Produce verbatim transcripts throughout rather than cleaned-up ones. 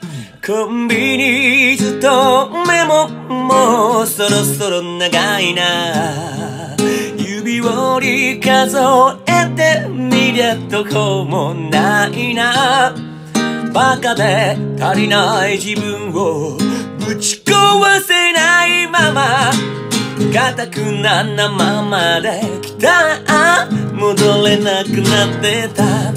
コンビニ勤めももうそろそろ長いな。指折り数えてみりゃどこもないな。バカで足りない自分をぶち壊せないまま、固くなんなままで来た。戻れなくなってた。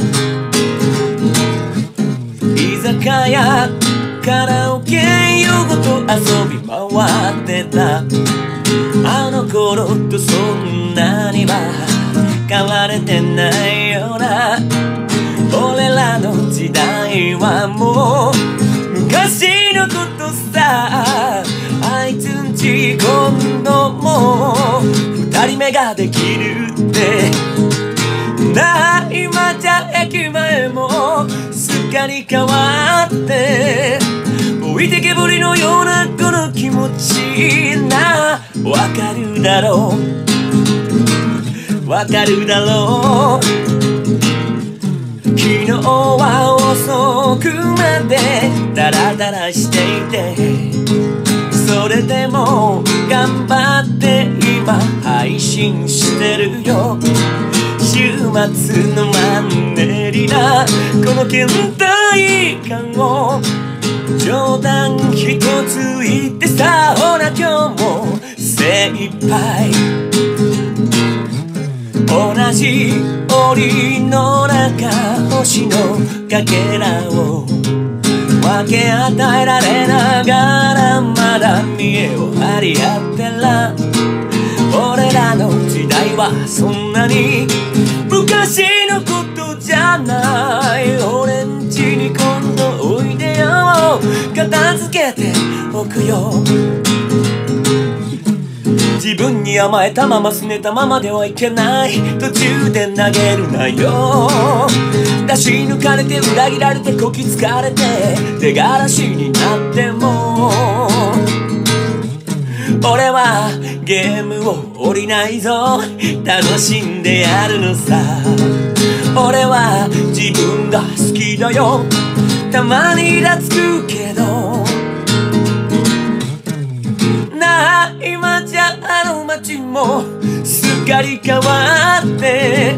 居酒屋カラオケ夜ごと遊び回ってた。あの頃とそんなには変われてないよな。俺らの時代はもう昔のことさ。あいつんち今度も二人目ができるってなあ。今じゃ駅前もすっかり変わって置いてけぼりのようなこの気持ちな。わかるだろうわかるだろう。昨日は遅くまでダラダラしていて、それでも頑張って今配信してるよ。週末のマンネリなこの倦怠感を冗談一つ言ってさ。ほら今日も精一杯同じ檻の中、星のかけらを分け与えられながらまだ見栄を張り合ってら。俺らの時代はそんなに昔のことじゃない。俺んちに今度おいでよ、片付けておくよ。自分に甘えたまま拗ねたままではいけない。途中で投げるなよ。出し抜かれて裏切られてこき使われて手がらしになっても俺はゲームを降りないぞ。楽しんでやるのさ。俺は自分が好きだよ。たまにイラつくけどなあ。今じゃあの街もすっかり変わって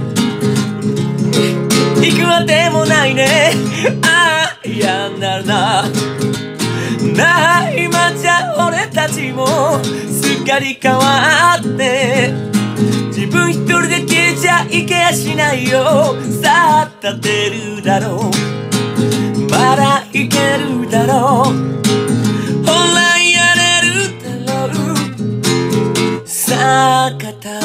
行くあてもないね。ああ嫌になるな。なあ今じゃ俺たちもすっかり変わって自分一人で消えちゃいけやしないよ。さあ立てるだろう、まだいけるだろう、ほらやれるだろう。さあ肩